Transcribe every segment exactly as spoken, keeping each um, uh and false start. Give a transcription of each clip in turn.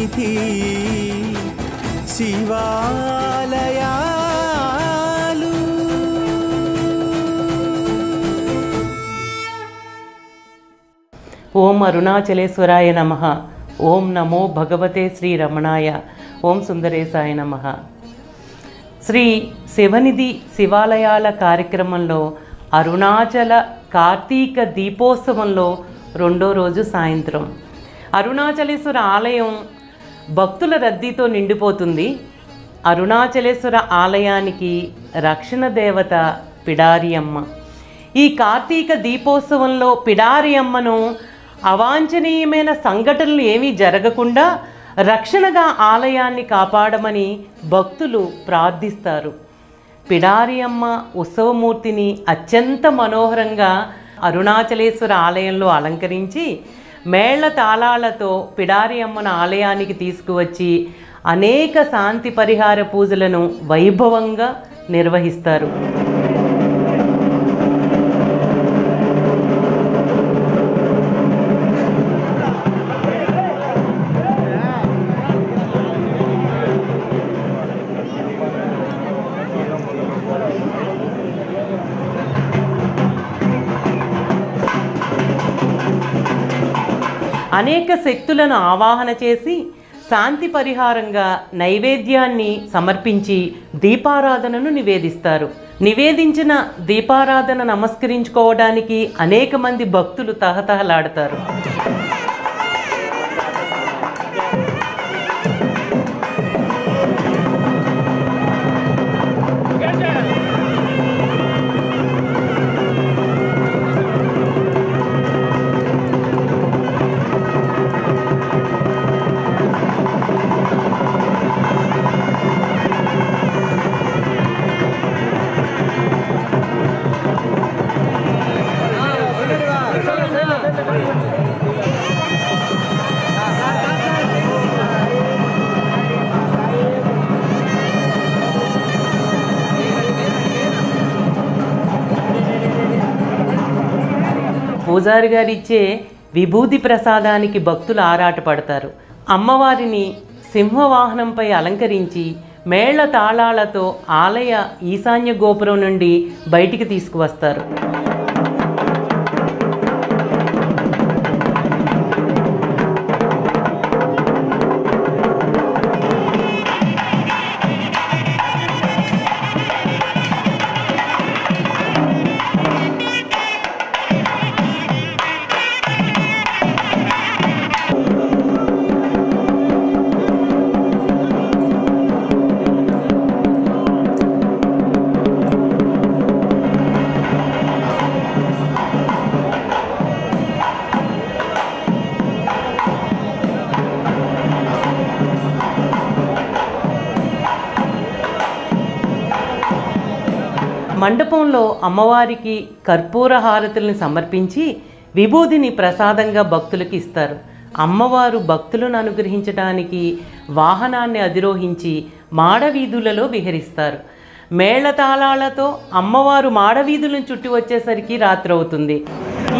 సన్నిధి శివాలయాలు. ఓం అరుణాచలేశ్వరాయ నమః. ఓం నమో భగవతే శ్రీ రమణాయ. ఓం సుందరేశాయ నమః. శ్రీ శివనిధి శివాలయాల కార్యక్రమంలో అరుణాచల కార్తీక దీపోత్సవంలో రెండో రోజు సాయంత్రం అరుణాచలేశ్వర ఆలయం భక్తుల రద్దీతో నిండిపోతుంది. అరుణాచలేశ్వర ఆలయానికి రక్షణ దేవత పిడారి అమ్మ. ఈ కార్తీక దీపోత్సవంలో పిడారి అమ్మను అవాంఛనీయమైన సంఘటనలు ఏమీ జరగకుండా రక్షణగా ఆలయాన్ని కాపాడమని భక్తులు ప్రార్థిస్తారు. పిడారి అమ్మ ఉత్సవమూర్తిని అత్యంత మనోహరంగా అరుణాచలేశ్వర ఆలయంలో అలంకరించి మేళ తాళాలతో పిడారి అమ్మను ఆలయానికి తీసుకువచ్చి అనేక శాంతి పరిహార పూజలను వైభవంగా నిర్వహిస్తారు. అనేక శక్తులను ఆవాహన చేసి శాంతి పరిహారంగా నైవేద్యాన్ని సమర్పించి దీపారాధనను నివేదిస్తారు. నివేదించిన దీపారాధన నమస్కరించుకోవడానికి అనేక మంది భక్తులు తహతహలాడతారు. పూజారి గారు ఇచ్చే విభూతి ప్రసాదానికి భక్తులు ఆరాటపడతారు. అమ్మవారిని సింహవాహనంపై అలంకరించి మేళ తాళాలతో ఆలయ ఈశాన్య గోపురం నుండి బయటికి తీసుకువస్తారు. మండపంలో అమ్మవారికి కర్పూర హారతుల్ని సమర్పించి విభూదిని ప్రసాదంగా భక్తులకు ఇస్తారు. అమ్మవారు భక్తులను అనుగ్రహించడానికి వాహనాన్ని అధిరోహించి మాడవీధులలో విహరిస్తారు. మేళతాళాలతో అమ్మవారు మాడవీధులను చుట్టి వచ్చేసరికి రాత్రి అవుతుంది. ఈ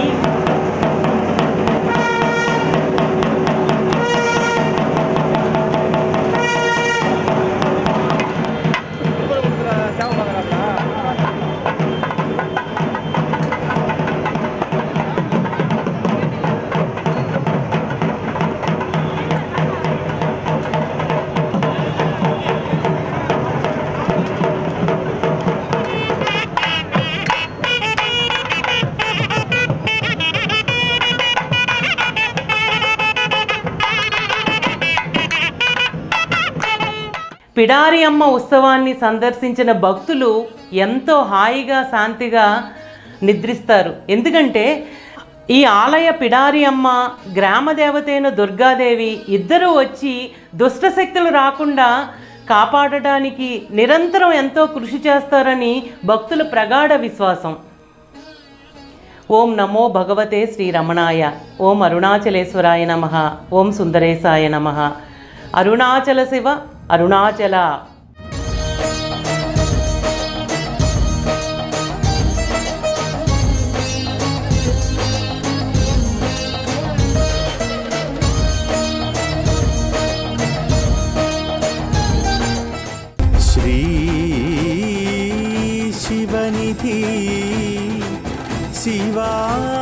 పిడారి అమ్మ ఉత్సవాన్ని సందర్శించిన భక్తులు ఎంతో హాయిగా శాంతిగా నిద్రిస్తారు. ఎందుకంటే ఈ ఆలయ పిడారి అమ్మ గ్రామ దేవతైన దుర్గాదేవి ఇద్దరూ వచ్చి దుష్టశక్తులు రాకుండా కాపాడడానికి నిరంతరం ఎంతో కృషి చేస్తారని భక్తుల ప్రగాఢ విశ్వాసం. ఓం నమో భగవతే శ్రీ రమణాయ. ఓం అరుణాచలేశ్వరాయ నమః. ఓం సుందరేశాయ నమః. అరుణాచల శివ అరుణాచల. సన్నిధి శివా